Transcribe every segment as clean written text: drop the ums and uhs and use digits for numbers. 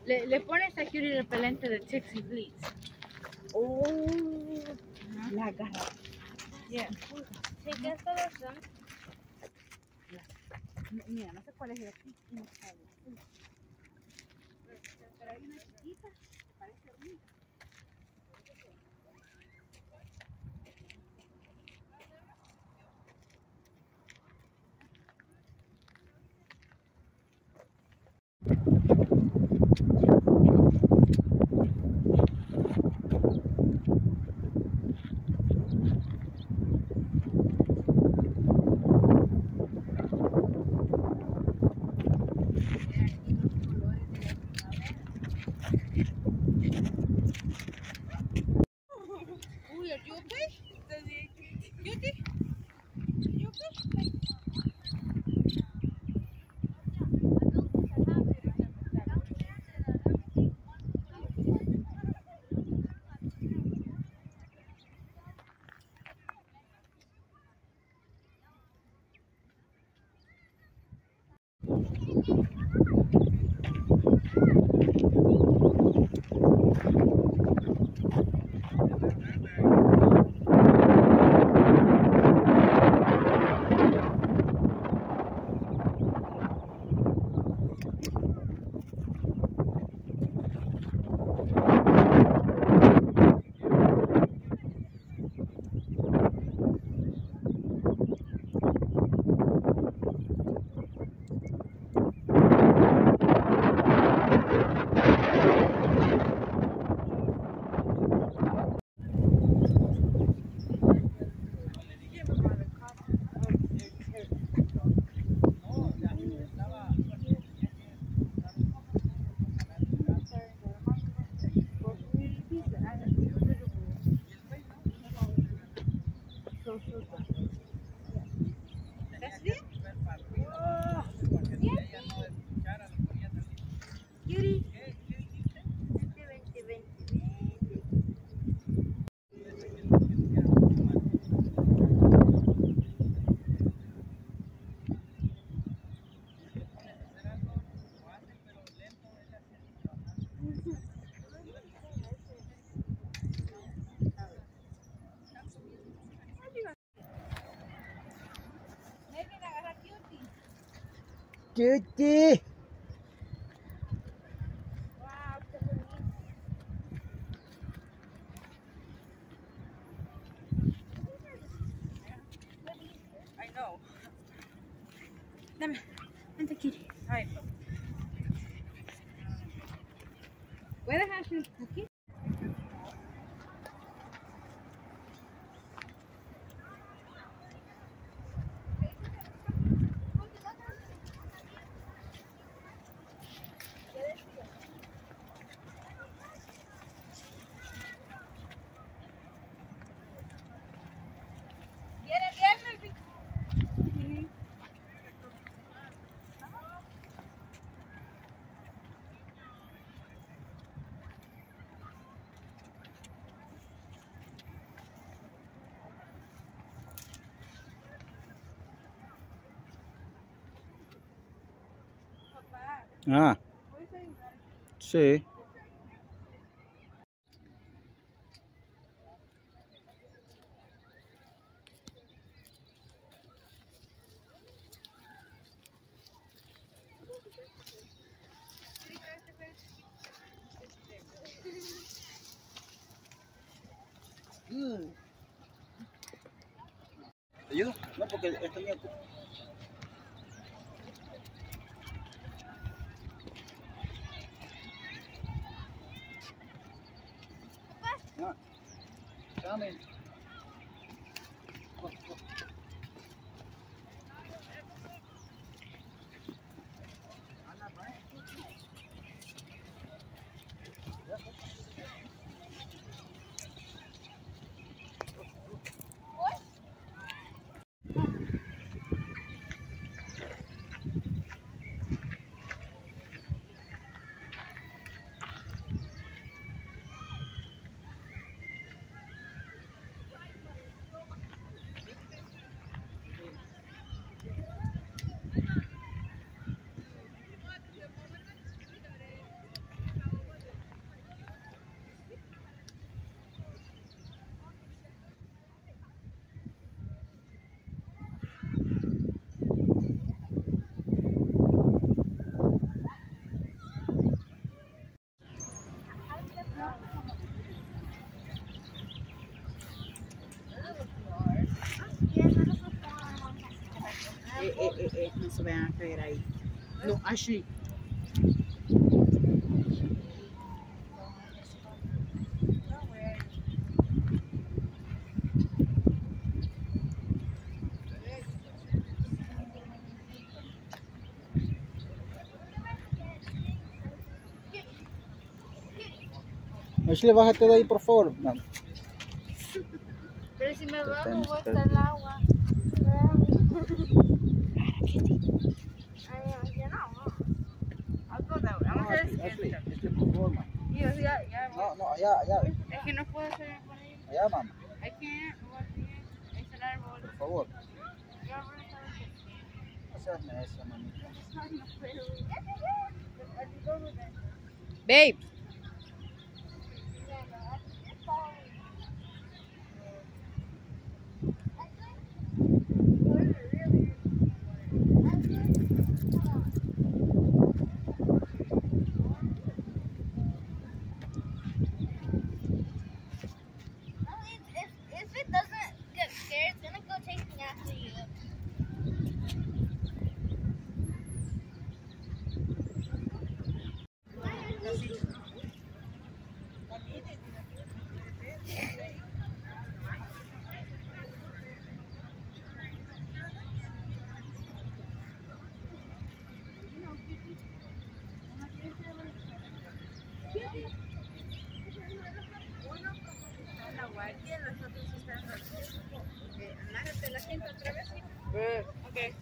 Le pones aquí un repelente de ticks y fleas. Oh, la agarra. Yeah. Take esto de son. Mira, no sé cuál es el aquí. No sabe. Pero hay una chiquita que parece hormiga. Uy, are you okay? You okay? You okay? Cutie. I know. Dame, vente aquí. Ay. ¿Puedes hacer aquí? Ah, sí. ¿Te ayudo? No, porque esto mío. Ah, dame. No se vayan a caer ahí. No, Ashley. Ashley, bájate de ahí, por favor. No. Pero si me bajo, Tenemos voy a que- estar el agua. Ay, ya no. I'll go that way. I'm No, gonna Ashley, try to Ashley, Ashley, por favor, mamá. Yes, yeah. No, allá, Es que no puedo hacer por ahí. allá, mamá, I can't. No, es el árbol. por favor. El árbol está bien. No seas necia, mamita. Babe. If it doesn't get scared, it's gonna go chasing after you. La guardia, los otros están amárrate la gente otra vez. Okay.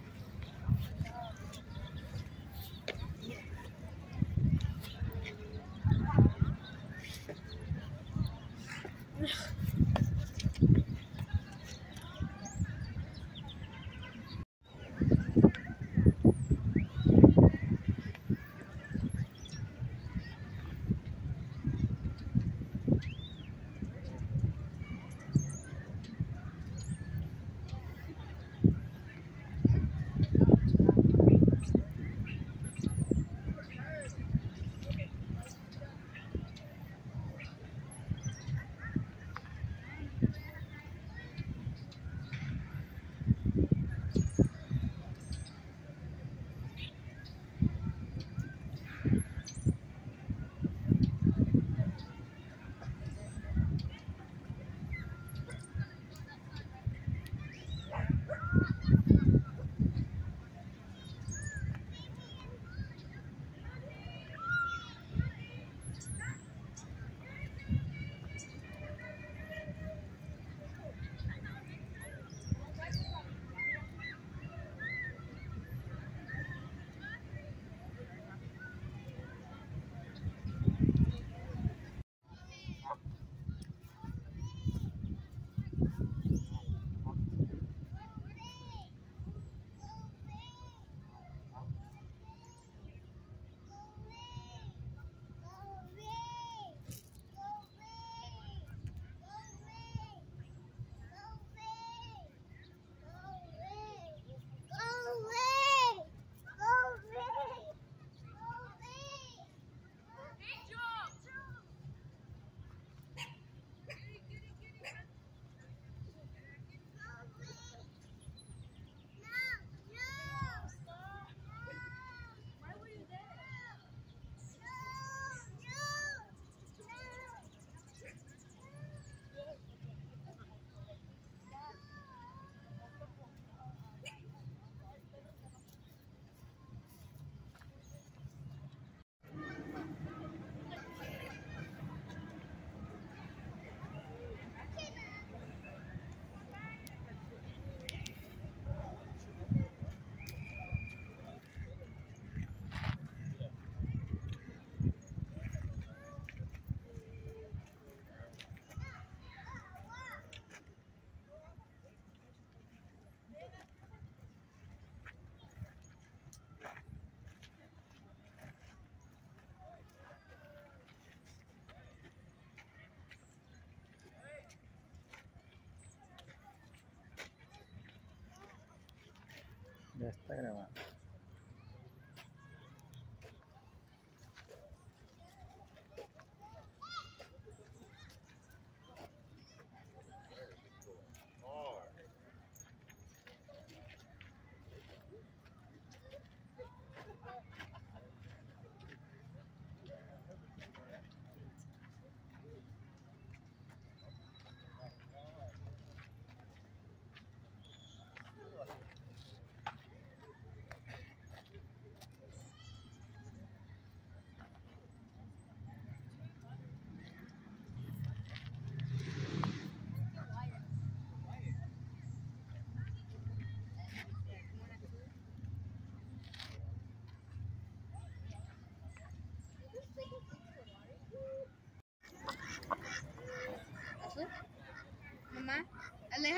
Ya está grabando.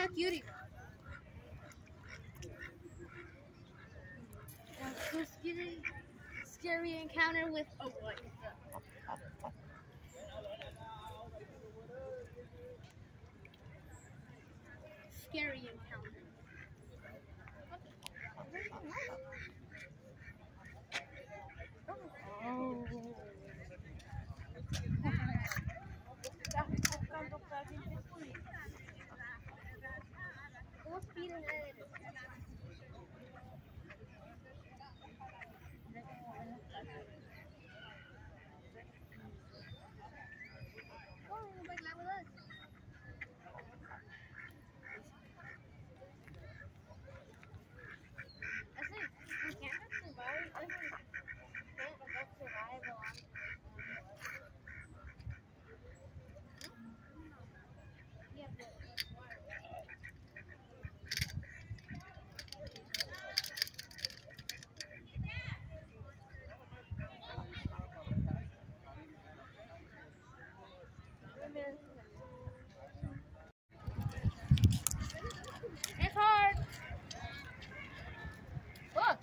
cutie. So scary encounter with scary encounter. What's feeding it? It's hard. Look.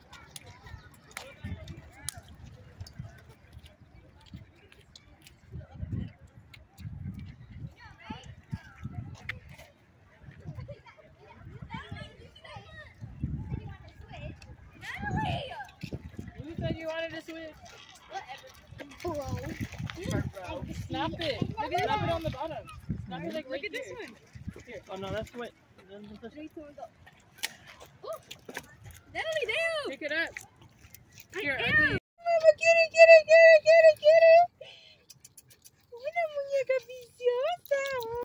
You said you wanted to switch. Whatever. Snap it. Look at Snap it on the bottom. Snap it like Look at this one. Here. Oh no, that's what. 3, 2, 1, go. Natalie, down. Pick it up. Here, am. Andy. Mama, get it, get it, get it, get it, get it. Una muñeca viciosa.